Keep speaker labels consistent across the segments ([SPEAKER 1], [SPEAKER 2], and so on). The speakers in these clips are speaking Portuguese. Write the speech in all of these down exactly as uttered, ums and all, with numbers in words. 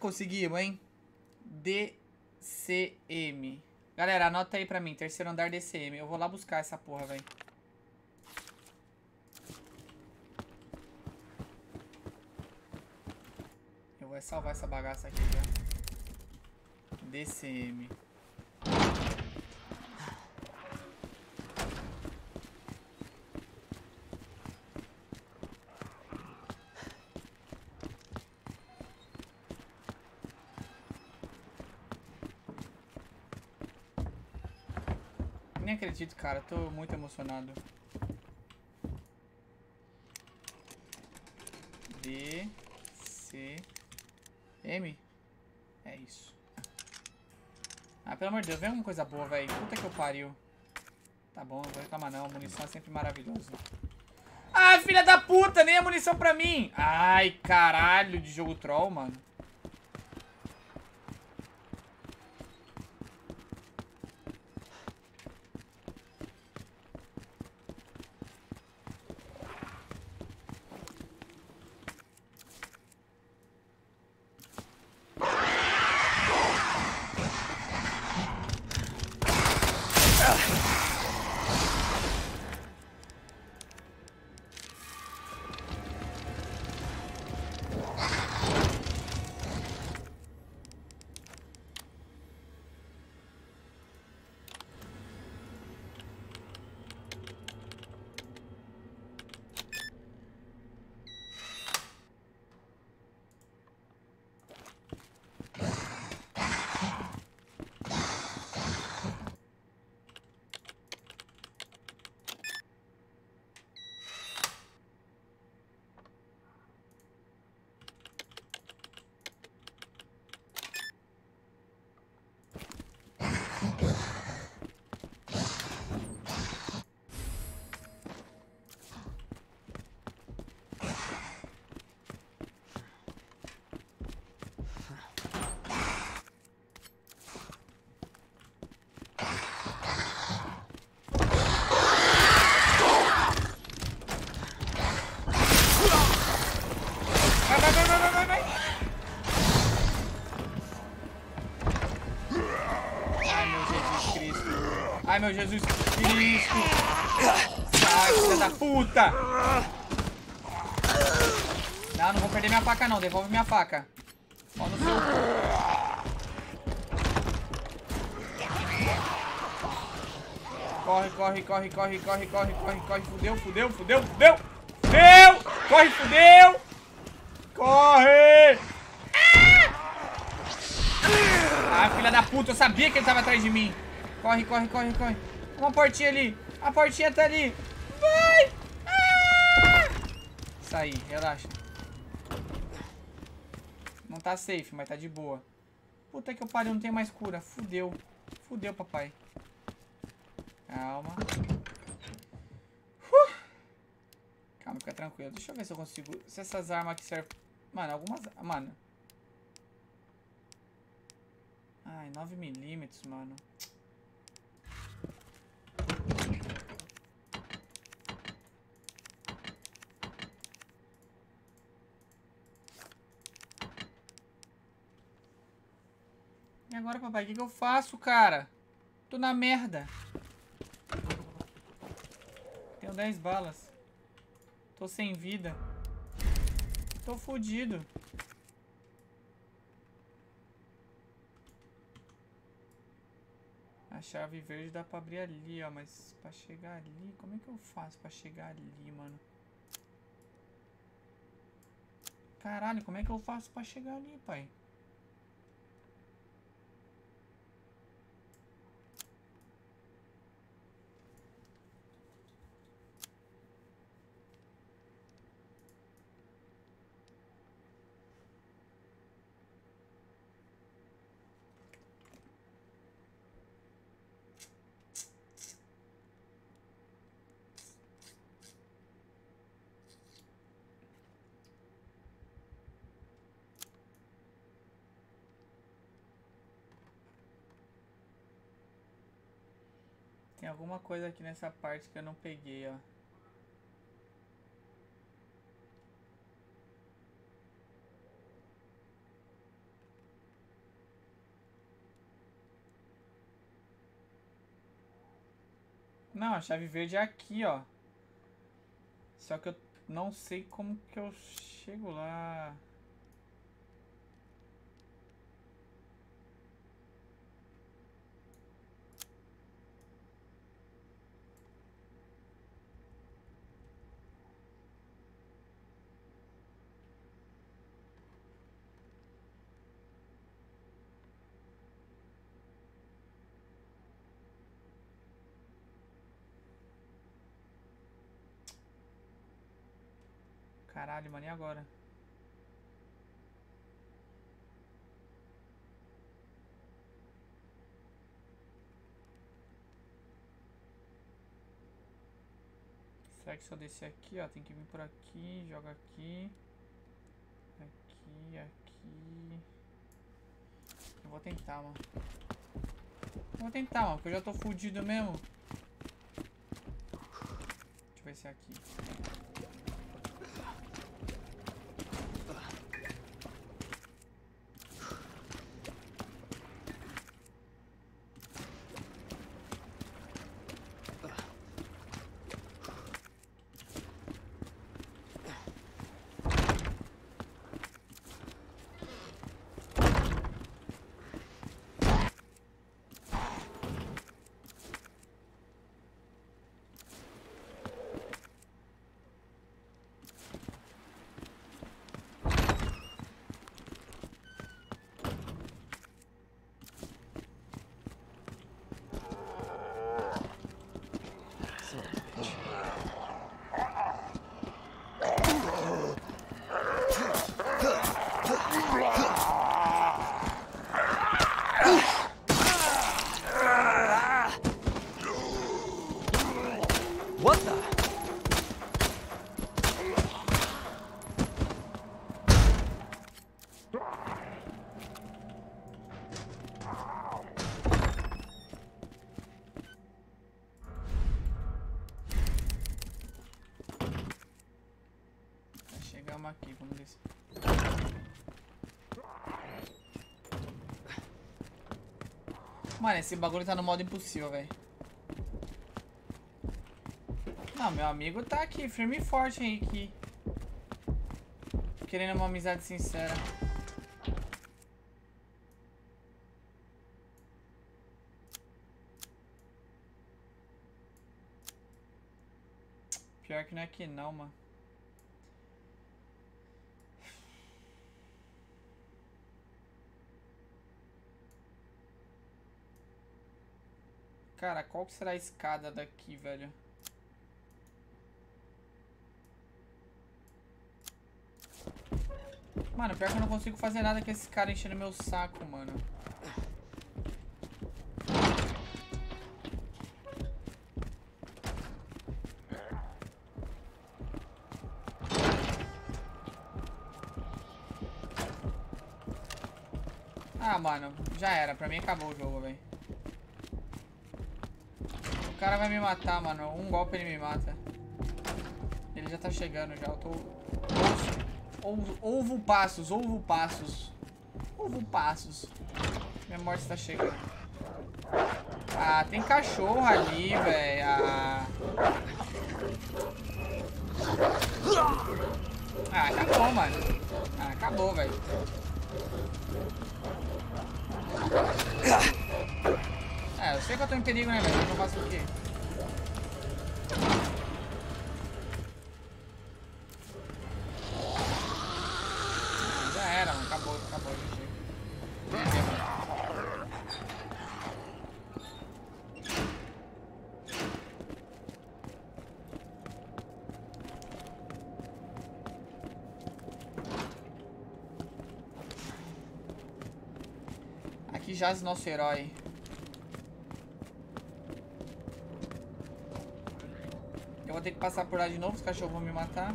[SPEAKER 1] conseguimos, hein? D C M. Galera, anota aí pra mim. Terceiro andar D C M. Eu vou lá buscar essa porra, velho. Eu vou salvar essa bagaça aqui já. D C M. Nem acredito, cara. Tô muito emocionado. D C M? É isso. Ah, pelo amor de Deus, vem alguma coisa boa, velho. Puta que eu pariu. Tá bom, não vou reclamar não. Munição é sempre maravilhosa. Ah, filha da puta! Nem a munição pra mim! Ai, caralho de jogo troll, mano. Ai, meu Jesus Cristo. Ai, filha da puta. Não, não vou perder minha faca, não. Devolve minha faca. Ó no seu... Corre, corre, corre, corre, corre, corre, corre, corre. Fudeu, fudeu, fudeu, fudeu. Fudeu. Corre, fudeu. Corre. Ah, filha da puta. Eu sabia que ele tava atrás de mim. Corre, corre, corre, corre. Uma portinha ali. A portinha tá ali. Vai! Ah! Saí, relaxa. Não tá safe, mas tá de boa. Puta que eu pariu, não tem mais cura. Fudeu. Fudeu, papai. Calma. Uh! Calma, fica tranquilo. Deixa eu ver se eu consigo... Se essas armas aqui servem... Mano, algumas... Mano. Ai, nove milímetros, mano. E agora, papai, o que, que eu faço, cara? Tô na merda. Tenho dez balas. Tô sem vida. Tô fudido. A chave verde dá pra abrir ali, ó. Mas pra chegar ali... Como é que eu faço pra chegar ali, mano? Caralho, como é que eu faço pra chegar ali, pai? Tem alguma coisa aqui nessa parte que eu não peguei, ó. Não, a chave verde é aqui, ó. Só que eu não sei como que eu chego lá. Caralho, mano, e agora? Será que se eu descer aqui, ó, tem que vir por aqui, joga aqui. Aqui, aqui. Eu vou tentar, mano. Eu vou tentar, mano, porque eu já tô fudido mesmo. Deixa eu ver se é aqui.
[SPEAKER 2] What the?
[SPEAKER 1] Chegamos aqui, vamos descer. Mano, esse bagulho tá no modo impossível, velho. Não, meu amigo tá aqui, firme e forte aí, aqui. Querendo uma amizade sincera. Pior que não é aqui não, mano. Cara, qual que será a escada daqui, velho? Mano, pior que eu não consigo fazer nada com esse cara enchendo meu saco, mano. Ah, mano, já era. Pra mim acabou o jogo, velho. O cara vai me matar, mano. Um golpe ele me mata. Ele já tá chegando já. Eu tô... Ovo, ovo passos, ovo passos. Ovo passos. Minha morte tá chegando. Ah, tem cachorro ali, velho. Ah. ah, acabou, mano. Ah, acabou, velho. É, eu sei que eu tô em perigo, né, velho? Eu faço o quê? Já era, mano. Acabou, acabou, gente. Aqui jaz nosso herói. Eu vou ter que passar por lá de novo, os cachorros vão me matar.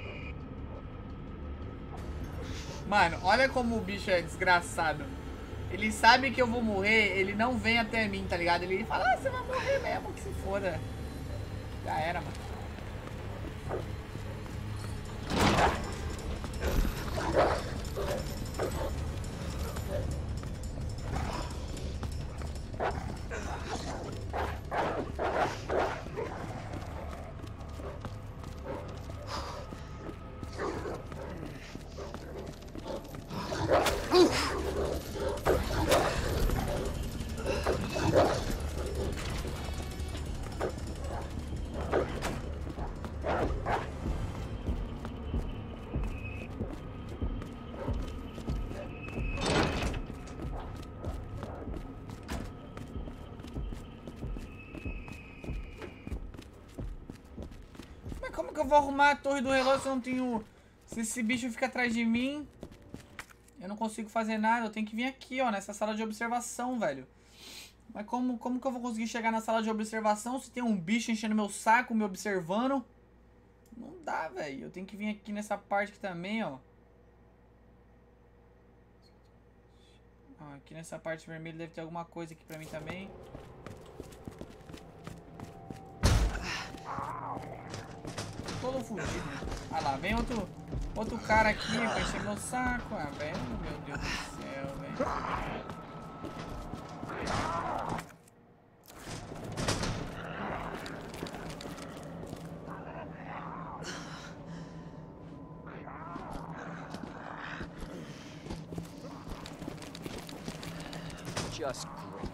[SPEAKER 1] Mano, olha como o bicho é desgraçado. ele sabe que eu vou morrer, ele não vem até mim, tá ligado? Ele fala, ah, você vai morrer mesmo, que se foda. Já era, mano. Como que eu vou arrumar a torre do relógio se eu não tenho... Se esse bicho fica atrás de mim, eu não consigo fazer nada. Eu tenho que vir aqui, ó, nessa sala de observação, velho. Mas como, como que eu vou conseguir chegar na sala de observação se tem um bicho enchendo meu saco, me observando? Não dá, velho. Eu tenho que vir aqui nessa parte aqui também, ó. ó. Aqui nessa parte vermelha deve ter alguma coisa aqui pra mim também. Todo fudido. Ah lá, vem outro, outro cara aqui pra encher meu saco. Ah, velho, meu Deus do céu, velho.
[SPEAKER 2] Just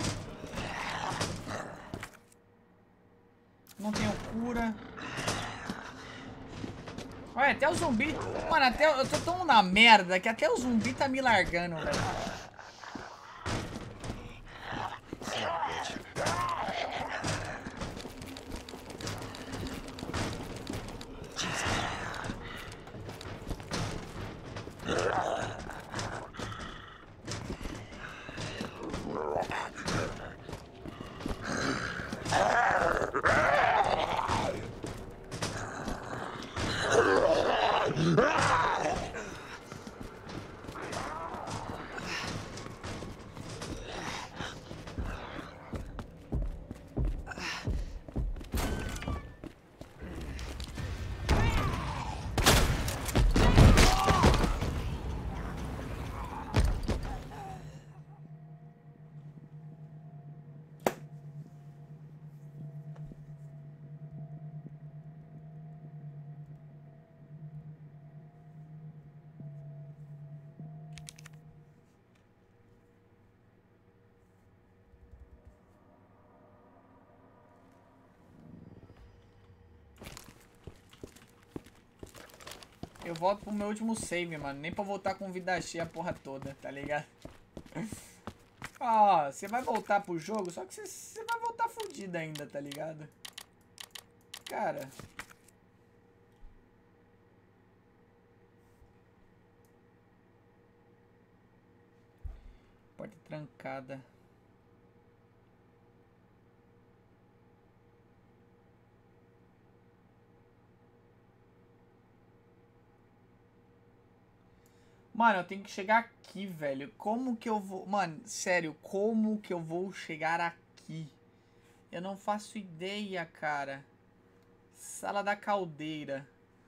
[SPEAKER 1] Não tenho cura. Olha, até o zumbi... Mano, até eu tô tão na merda que até o zumbi tá me largando, velho. Eu volto pro meu último save, mano. Nem pra voltar com vida cheia a porra toda, tá ligado? Ó, você vai voltar pro jogo, só que você, você vai voltar fudido ainda, tá ligado? Cara... Porta trancada. Mano, eu tenho que chegar aqui, velho. Como que eu vou... Mano, sério, como que eu vou chegar aqui? Eu não faço ideia, cara. Sala da caldeira.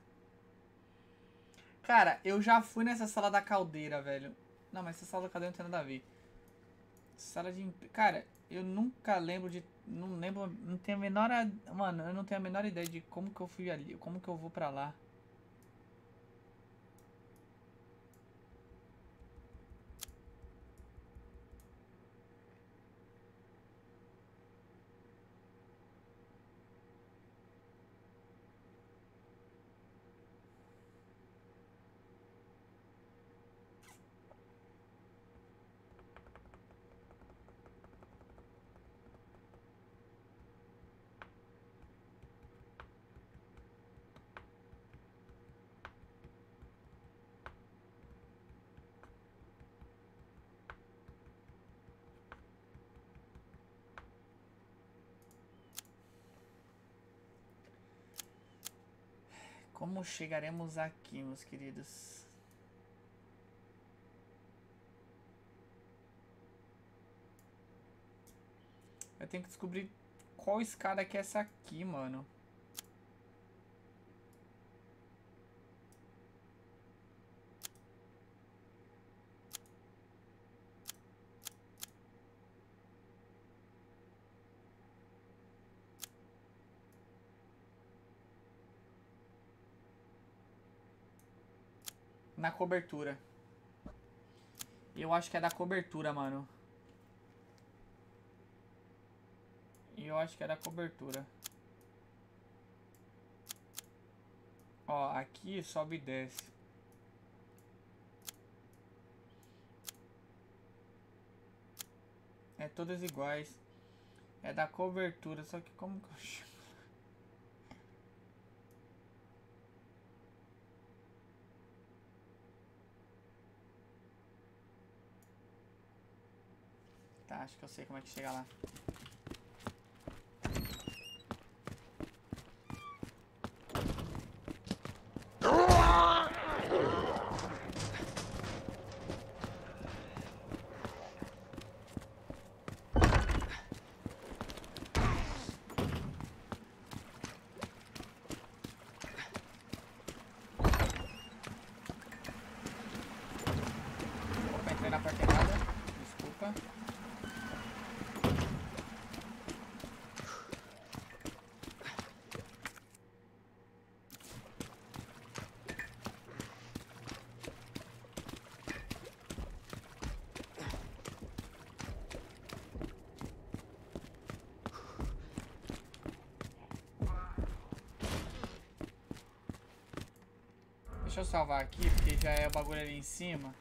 [SPEAKER 1] Cara, eu já fui nessa sala da caldeira, velho. Não, mas essa sala da caldeira não tem nada a ver. Sala de... Cara, eu nunca lembro de... Não lembro... Não tenho a menor... Mano, eu não tenho a menor ideia de como que eu fui ali. Como que eu vou pra lá. Como chegaremos aqui, meus queridos? Eu tenho que descobrir qual escada que é essa aqui, mano. Na cobertura. Eu acho que é da cobertura, mano. Eu acho que é da cobertura. Ó, aqui sobe e desce. É todas iguais. É da cobertura, só que como que eu chamo? Tá, acho que eu sei como é que chega lá. Opa, entrei na porta errada. Desculpa. Deixa eu salvar aqui, porque já é o bagulho ali em cima.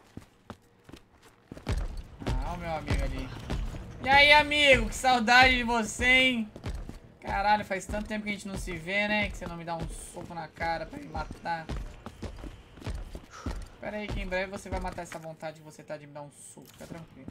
[SPEAKER 1] Ah, o meu amigo ali. E aí, amigo? Que saudade de você, hein? Caralho, faz tanto tempo que a gente não se vê, né? Que você não me dá um soco na cara pra me matar. Pera aí que em breve você vai matar essa vontade que você tá de me dar um soco. Fica tranquilo.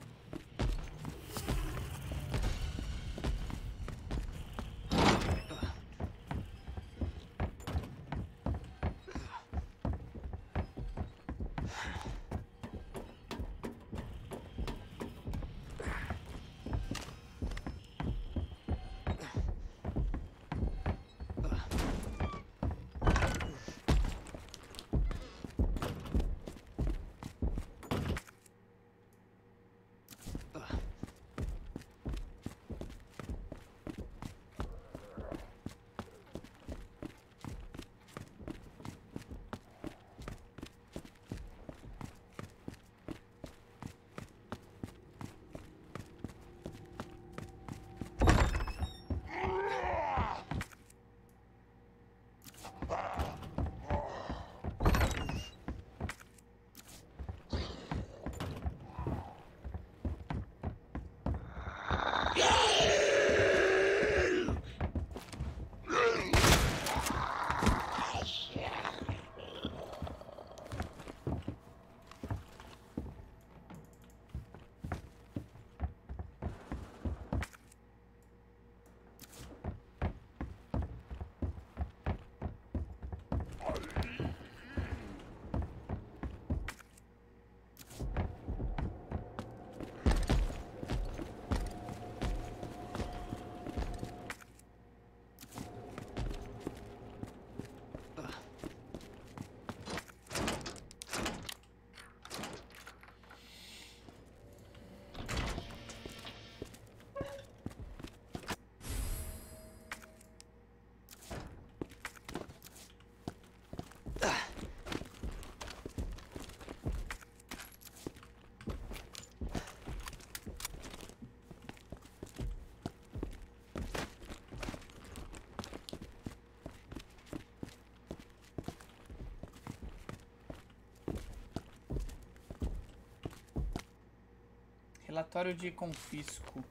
[SPEAKER 1] Relatório de confisco.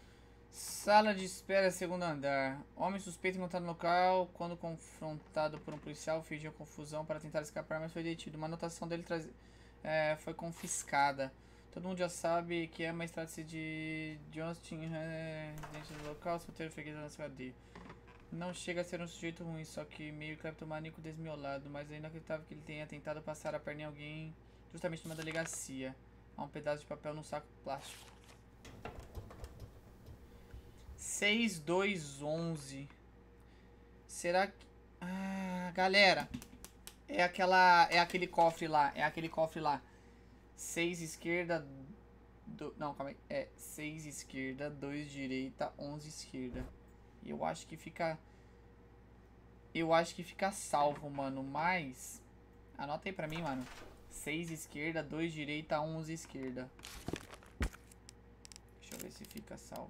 [SPEAKER 1] Sala de espera, segundo andar. Homem suspeito encontrado no local. Quando confrontado por um policial, fingiu confusão para tentar escapar, mas foi detido. Uma anotação dele traz... é, foi confiscada. Todo mundo já sabe que é uma estratégia de Justin é, dentro do local. Solteiro freguês na cadeia. Não chega a ser um sujeito ruim, só que meio cleptomaníaco desmiolado. Mas é inacreditável que ele tenha tentado passar a perna em alguém justamente numa delegacia. Há um pedaço de papel num saco plástico. seis, dois, onze. Será que... Ah, galera. É aquela... É aquele cofre lá. É aquele cofre lá. seis esquerda... Do, não, calma aí. É seis esquerda, dois direita, onze esquerda. Eu acho que fica... Eu acho que fica salvo, mano. Mas... Anota aí pra mim, mano. seis esquerda, dois direita, onze esquerda. Deixa eu ver se fica salvo.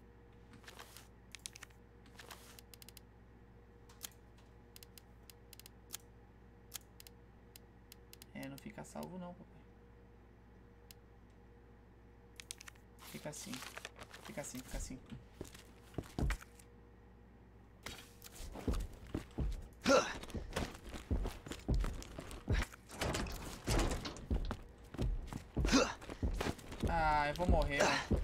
[SPEAKER 1] É, não fica salvo não, papai. Fica assim. Fica assim, fica assim. Ah, eu vou morrer, né?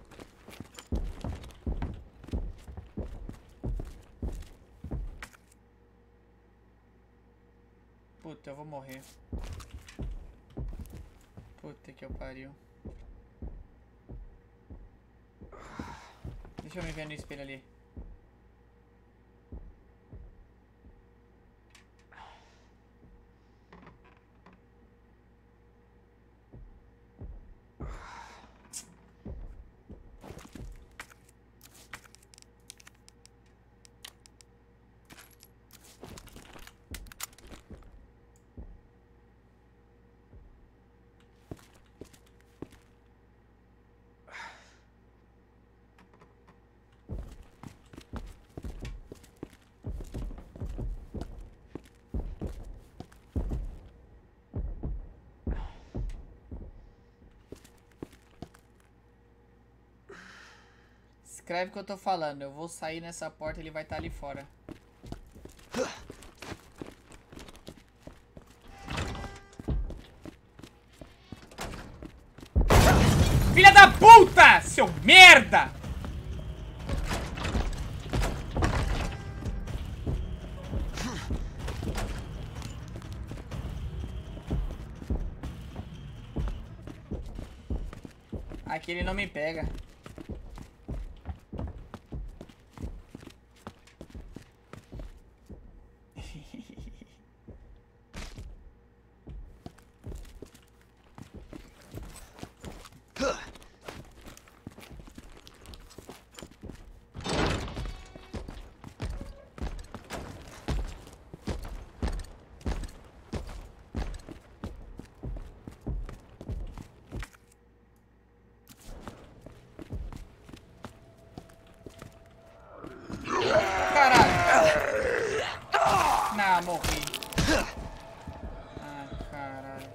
[SPEAKER 1] Puta, eu vou morrer. Puta que eu pariu. Deixa eu me ver no espelho ali. Escreve o que eu tô falando. Eu vou sair nessa porta e ele vai estar ali fora. Filha da puta! Seu merda! Aqui ele não me pega. Ah, morri. Ah, caralho.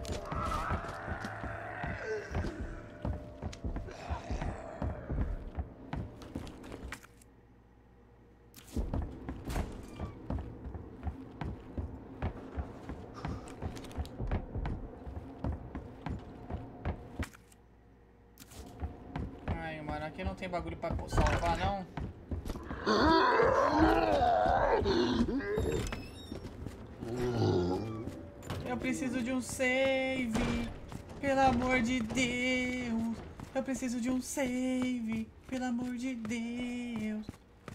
[SPEAKER 1] Ai, mano, aqui não tem bagulho pra salvar, não? Eu preciso de um save, pelo amor de Deus. Eu preciso de um save, pelo amor de Deus.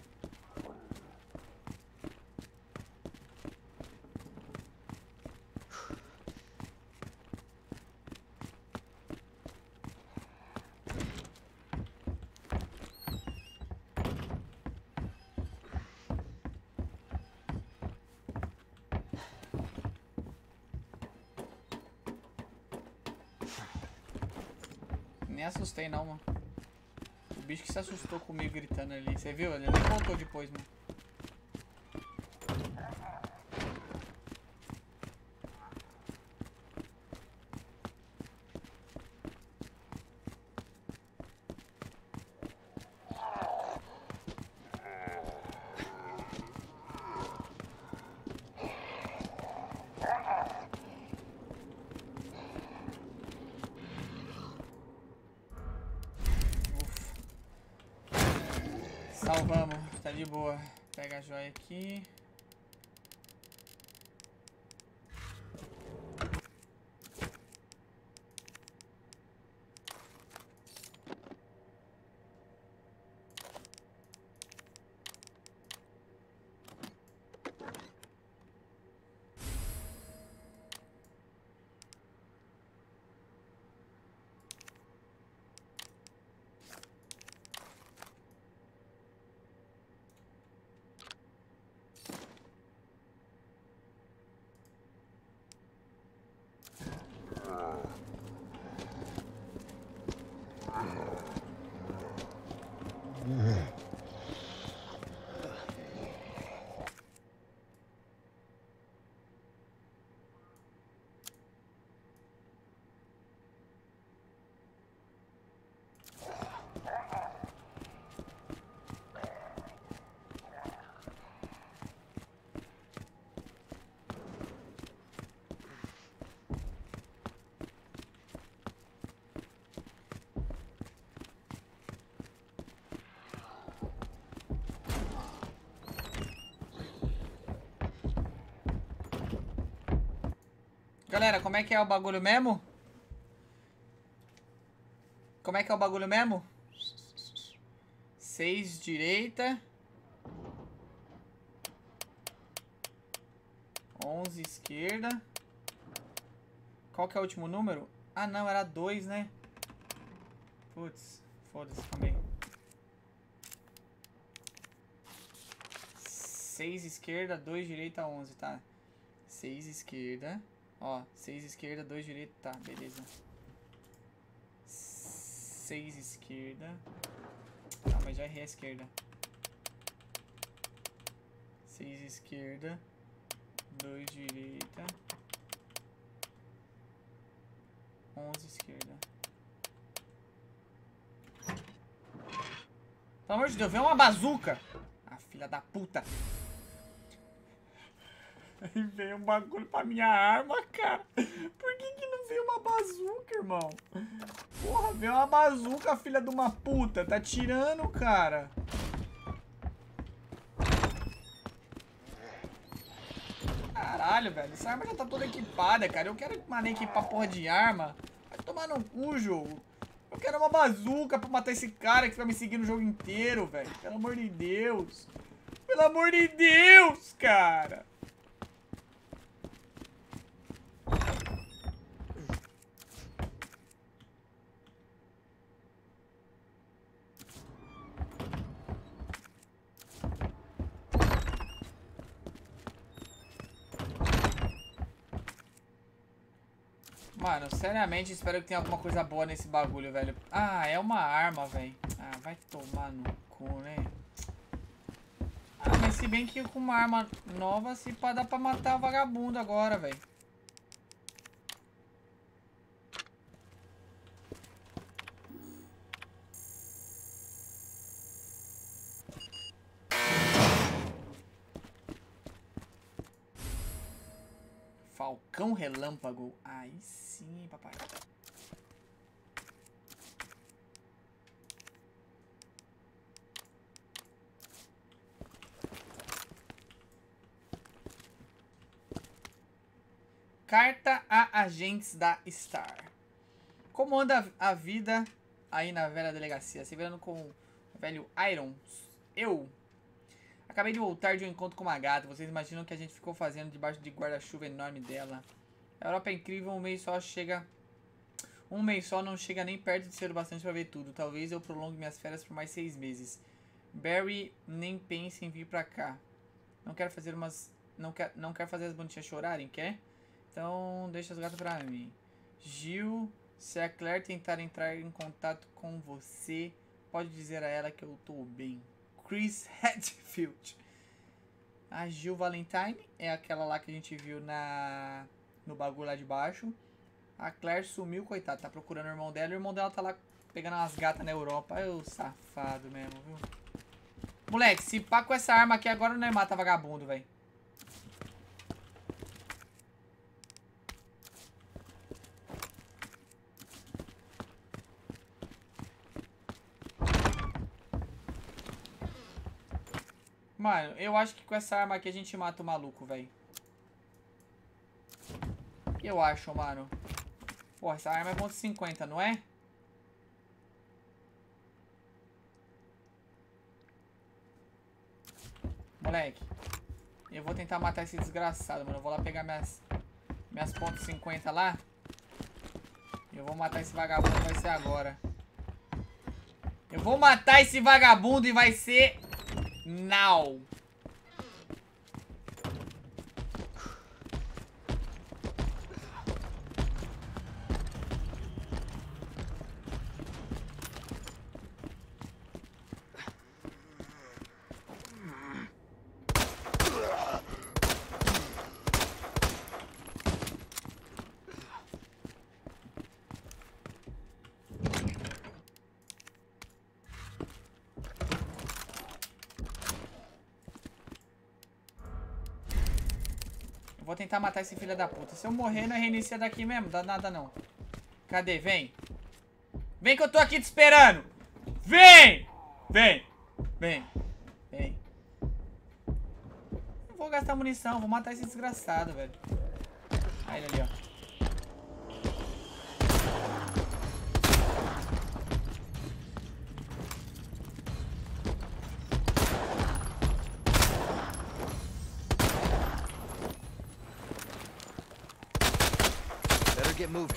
[SPEAKER 1] Nem assustei não, mano. O bicho que se assustou comigo gritando ali. Você viu? Ele nem voltou depois, mano. Salvamos, tá de boa. Pega a joia aqui. Galera, como é que é o bagulho mesmo? Como é que é o bagulho mesmo? Seis direita. Onze esquerda. Qual que é o último número? Ah, não, era dois, né? Putz, foda-se, calma aí. Seis esquerda, dois direita, onze, tá? Seis esquerda. Ó, seis esquerda, dois direita, tá, beleza. Seis esquerda. Ah, mas já errei a esquerda. Seis esquerda, dois direita, onze esquerda. Pelo amor de Deus, vem uma bazuca! Ah, filha da puta! Aí veio um bagulho pra minha arma, cara. Por que que não veio uma bazuca, irmão? Porra, veio uma bazuca, filha de uma puta. Tá tirando, cara. Caralho, velho. Essa arma já tá toda equipada, cara. Eu quero mané equipar porra de arma. Vai tomar no cu, jogo. Eu quero uma bazuca pra matar esse cara que fica me seguindo o jogo inteiro, velho. Pelo amor de Deus. Pelo amor de Deus, cara. Mano, seriamente espero que tenha alguma coisa boa nesse bagulho, velho. Ah, é uma arma, velho. Ah, vai tomar no cu, né? Ah, mas se bem que com uma arma nova, se pá, dá pra matar o vagabundo agora, velho. Falcão relâmpago. Aí sim, papai. Carta a agentes da Star. Como anda a vida aí na velha delegacia? Se virando com o velho Iron. Eu acabei de voltar de um encontro com uma gata. Vocês imaginam o que a gente ficou fazendo debaixo de guarda-chuva enorme dela? A Europa é incrível, um mês só chega... Um mês só não chega nem perto de ser o bastante pra ver tudo. Talvez eu prolongue minhas férias por mais seis meses. Barry nem pense em vir pra cá. Não quero fazer umas... Não quer, não quer fazer as bonitinhas chorarem, quer? Então deixa as gatas pra mim. Gil, se a Claire tentar entrar em contato com você, pode dizer a ela que eu tô bem. Chris Hadfield. A Gil Valentine é aquela lá que a gente viu na no bagulho lá de baixo. A Claire sumiu, coitada. Tá procurando o irmão dela. E o irmão dela tá lá pegando umas gatas na Europa. Ai, o safado mesmo, viu? Moleque, se pá com essa arma aqui agora não é mata vagabundo, velho. Mano, eu acho que com essa arma aqui a gente mata o maluco, velho. Eu acho, mano. Porra, essa arma é ponto cinquenta, não é? Moleque. Eu vou tentar matar esse desgraçado, mano. Eu vou lá pegar minhas... Minhas ponto cinquenta lá. Eu vou matar esse vagabundo, vai ser agora. Eu vou matar esse vagabundo e vai ser... Now. Vou tentar matar esse filho da puta. Se eu morrer, não é reinicia daqui mesmo. Dá nada, não. Cadê? Vem. Vem que eu tô aqui te esperando. Vem! Vem. Vem. Vem. Não vou gastar munição. Vou matar esse desgraçado, velho. Aí ele ali, ó.
[SPEAKER 2] get moving.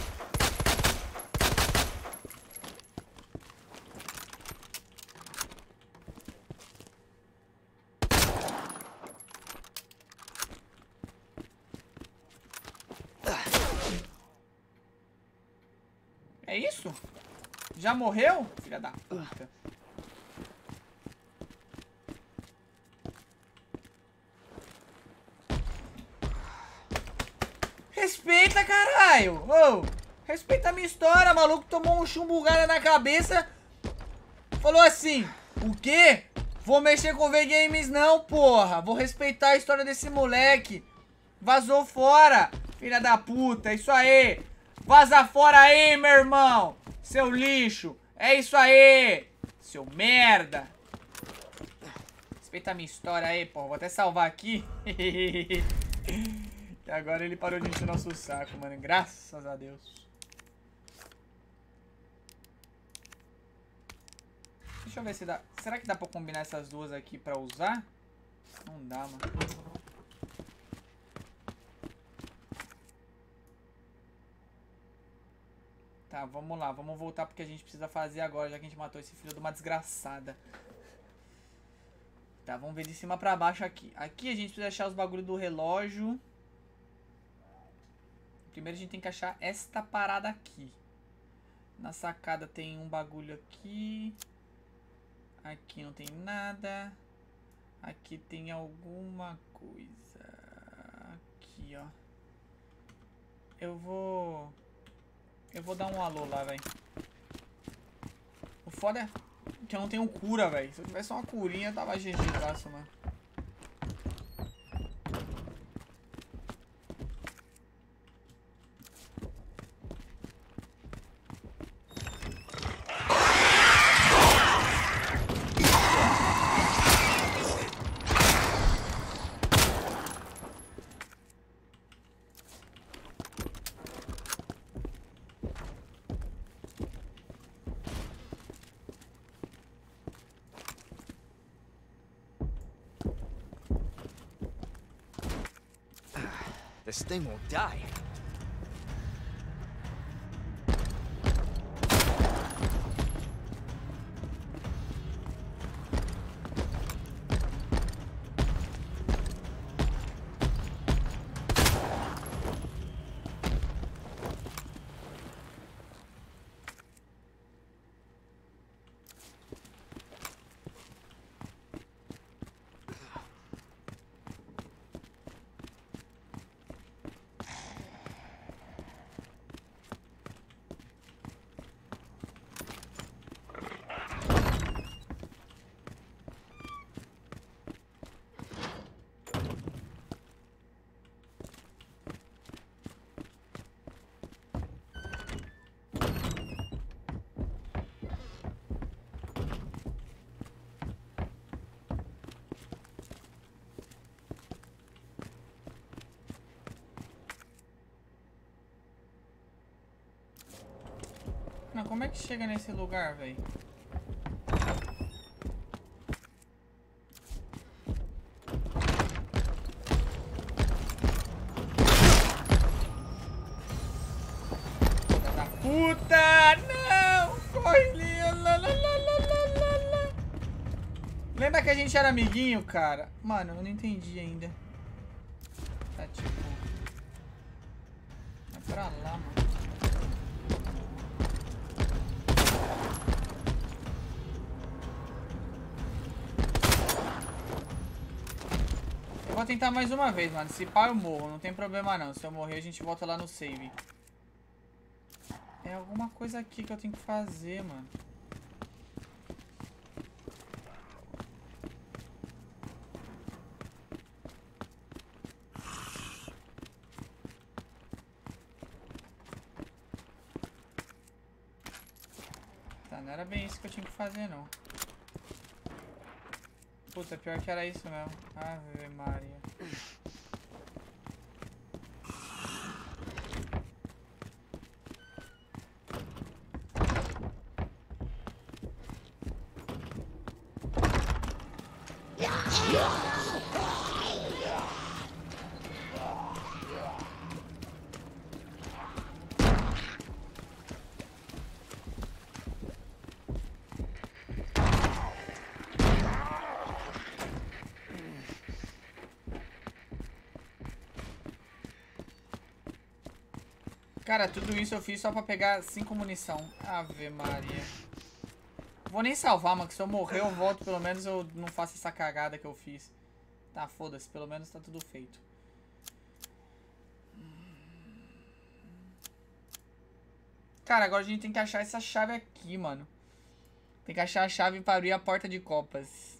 [SPEAKER 1] É isso? Já morreu? Filha da puta. Respeita, caralho! Ô, respeita a minha história, maluco. Tomou um chumbugada na cabeça. Falou assim: o quê? Vou mexer com V-Games não, porra. Vou respeitar a história desse moleque. Vazou fora, filha da puta. É isso aí. Vaza fora aí, meu irmão. Seu lixo. É isso aí. Seu merda. Respeita a minha história aí, porra. Vou até salvar aqui. E agora ele parou de encher nosso saco, mano. Graças a Deus. Deixa eu ver se dá... Será que dá pra combinar essas duas aqui pra usar? Não dá, mano. Tá, vamos lá. Vamos voltar porque a gente precisa fazer agora, já que a gente matou esse filho de uma desgraçada. Tá, vamos ver de cima pra baixo aqui. Aqui a gente precisa achar os bagulhos do relógio. Primeiro a gente tem que achar esta parada aqui. Na sacada tem um bagulho aqui. Aqui não tem nada. Aqui tem alguma coisa. Aqui, ó. Eu vou... Eu vou dar um alô lá, velho. O foda é que eu não tenho cura, velho. Se eu tivesse uma curinha, tava G G traço, mano.
[SPEAKER 2] This thing won't die. Não, como é que chega nesse lugar, velho? Filha da puta! Não! Corre, lá, lá, lá, lá, lá, lá. Lembra que a gente era amiguinho, cara? Mano, eu não entendi ainda. Tá tipo... Vai pra lá, mano. Vou tentar mais uma vez, mano. Se pá, eu morro. Não tem problema, não. Se eu morrer, a gente volta lá no save. É alguma coisa aqui que eu tenho que fazer, mano. Tá, não era bem isso que eu tinha que fazer, não. Puta, pior que era isso mesmo. Ave Maria.
[SPEAKER 1] Cara, tudo isso eu fiz só pra pegar cinco munição. Ave Maria. Vou nem salvar, mano, que se eu morrer eu volto, pelo menos eu não faço essa cagada que eu fiz. Tá, foda-se, pelo menos tá tudo feito. Cara, agora a gente tem que achar essa chave aqui, mano. Tem que achar a chave pra abrir a porta de copas.